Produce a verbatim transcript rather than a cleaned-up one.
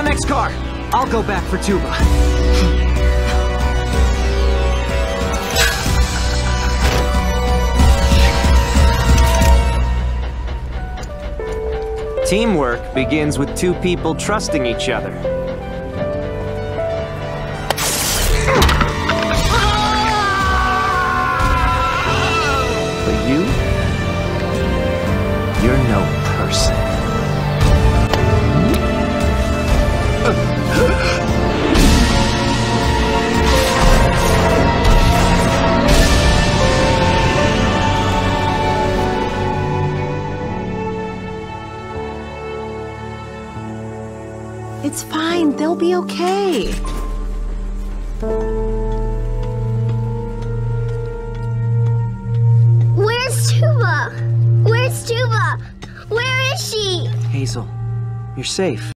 next car. I'll go back for Tuba. Teamwork begins with two people trusting each other. But you? You're no person. It's fine, they'll be okay. Where's Tuba? Where's Tuba? Where is she? Hazel, you're safe.